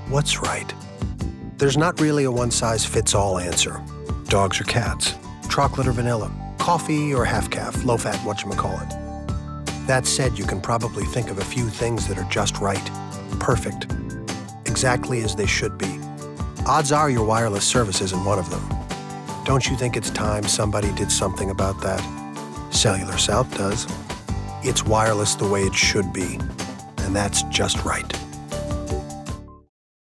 What's right? There's not really a one-size-fits-all answer. Dogs or cats, chocolate or vanilla, coffee or half-calf, low-fat whatchamacallit. That said, you can probably think of a few things that are just right, perfect, exactly as they should be. Odds are your wireless service isn't one of them. Don't you think it's time somebody did something about that? Cellular South does. It's wireless the way it should be, and that's just right.